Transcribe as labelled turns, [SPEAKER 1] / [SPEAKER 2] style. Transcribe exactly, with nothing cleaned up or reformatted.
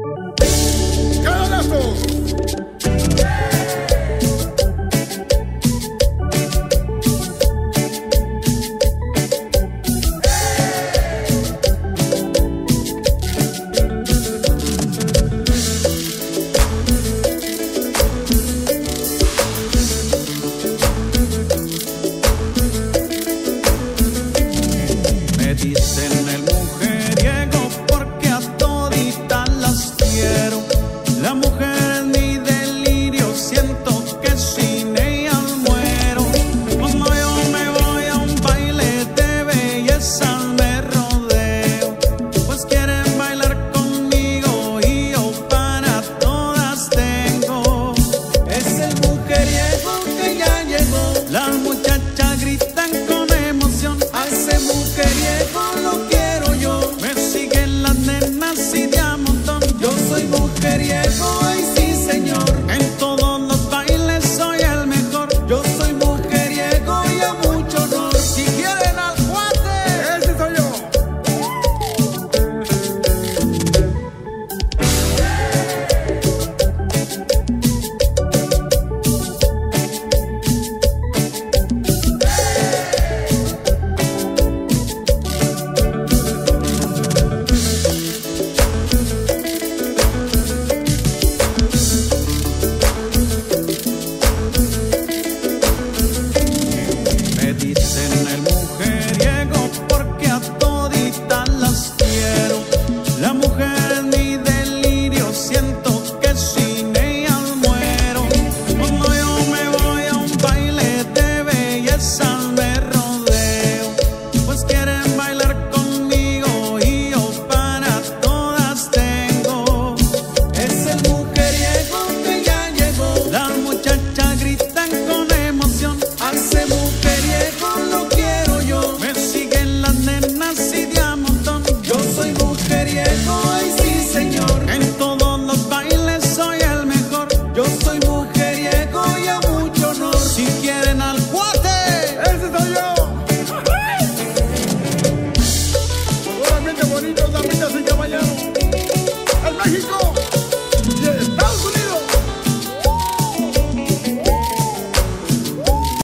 [SPEAKER 1] Me dicen el mujeriego porque a toditas las quiero. La mujer es mi delirio, siento que sin ella muero. Cuando yo me voy a un baile de belleza me rodeo, pues quieren bailar conmigo y yo para todas tengo. Es el mujeriego que ya llegó, las muchachas gritan con emoción. A ese mujeriego lo quiero yo, me siguen las nenas y de a montón. Yo soy mujeriego, ay sí señor, en todos los bailes soy el mejor. Yo soy mujeriego y a mucho honor. Si quieren al cuate, ese soy yo. Me dicen el mujeriego porque a toditas las quiero. La mujer es mi delirio, siento que sin ella muero. Cuando yo me voy a un baile de belleza me rodeo, pues quieren bailar conmigo y yo para todas tengo. Es el mujeriego que ya llegó, las muchachas gritan con emoción. A ese mujeriego lo quiero yo, me siguen las nenas y de a montón. Yo soy mujeriego, ay sí señor, en todos los bailes soy el mejor. Yo soy mujeriego y a mucho honor. Si quieren al cuate, ese soy yo. Solamente bonitos, damitas y caballeros. ¡El México!